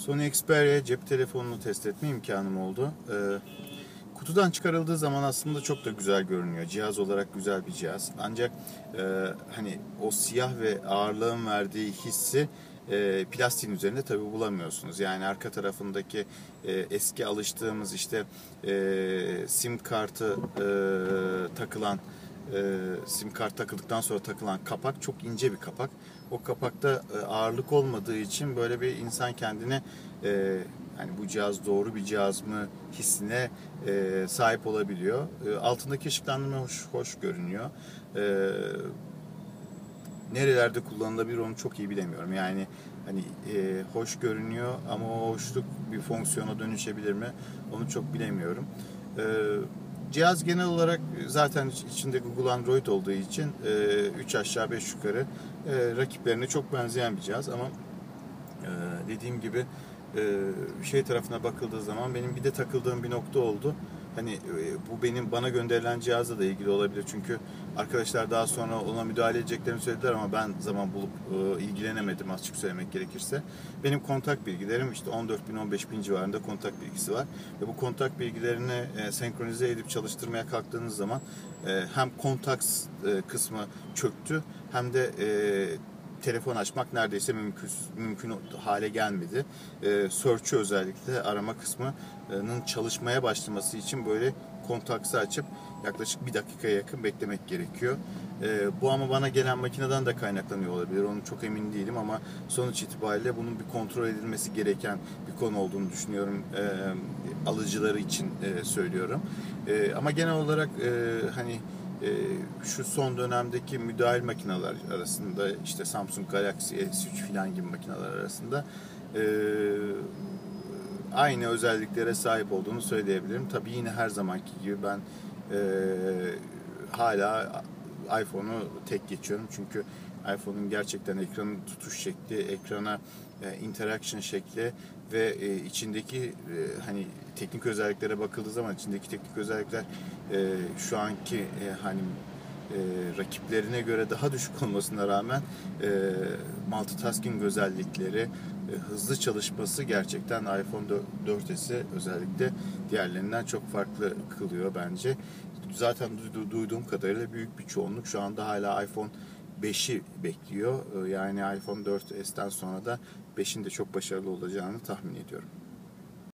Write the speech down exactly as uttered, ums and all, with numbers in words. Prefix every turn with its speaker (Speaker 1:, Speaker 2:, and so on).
Speaker 1: Sony Xperia cep telefonunu test etme imkanım oldu. Ee, kutudan çıkarıldığı zaman aslında çok da güzel görünüyor. Cihaz olarak güzel bir cihaz. Ancak e, hani o siyah ve ağırlığın verdiği hissi e, plastiğin üzerinde tabi bulamıyorsunuz. Yani arka tarafındaki e, eski alıştığımız işte e, sim kartı e, takılan e, sim kart takıldıktan sonra takılan kapak çok ince bir kapak. O kapakta e, ağırlık olmadığı için böyle bir insan kendine e, hani bu cihaz doğru bir cihaz mı hissine e, sahip olabiliyor. E, altındaki ışıklandırma hoş, hoş görünüyor. E, nerelerde kullanılabilir onu çok iyi bilemiyorum. Yani hani e, hoş görünüyor ama o hoşluk bir fonksiyona dönüşebilir mi? Onu çok bilemiyorum. E, cihaz genel olarak zaten içinde Google Android olduğu için e, üç aşağı beş yukarı e, rakiplerine çok benzeyen bir cihaz ama e, dediğim gibi e, şey tarafına bakıldığı zaman benim bir de takıldığım bir nokta oldu. Hani e, bu benim bana gönderilen cihazla da ilgili olabilir. Çünkü arkadaşlar daha sonra ona müdahale edeceklerini söylediler ama ben zaman bulup e, ilgilenemedim açık söylemek gerekirse. Benim kontak bilgilerim işte on dört bin on beş bin civarında kontak bilgisi var. Ve bu kontak bilgilerini e, senkronize edip çalıştırmaya kalktığınız zaman e, hem kontaks e, kısmı çöktü hem de e, telefon açmak neredeyse mümkün, mümkün hale gelmedi. E, search'ü özellikle arama kısmının çalışmaya başlaması için böyle kontaksı açıp yaklaşık bir dakikaya yakın beklemek gerekiyor. E, bu ama bana gelen makineden de kaynaklanıyor olabilir. Onu çok emin değilim ama sonuç itibariyle bunun bir kontrol edilmesi gereken bir konu olduğunu düşünüyorum. E, alıcıları için e, söylüyorum. E, ama genel olarak e, hani Ee, şu son dönemdeki müdahil makineler arasında işte Samsung Galaxy S üç filan gibi makineler arasında e, aynı özelliklere sahip olduğunu söyleyebilirim. Tabii yine her zamanki gibi ben e, hala iPhone'u tek geçiyorum çünkü iPhone'un gerçekten ekranın tutuş şekli, ekrana e, interaction şekli ve e, içindeki e, hani teknik özelliklere bakıldığı zaman içindeki teknik özellikler e, şu anki e, hani e, rakiplerine göre daha düşük olmasına rağmen e, multitasking özellikleri, e, hızlı çalışması gerçekten iPhone dört S'i özellikle diğerlerinden çok farklı kılıyor bence. Zaten duydu, duyduğum kadarıyla büyük bir çoğunluk şu anda hala iPhone beşi bekliyor. Yani iPhone dört S'ten sonra da beşin de çok başarılı olacağını tahmin ediyorum.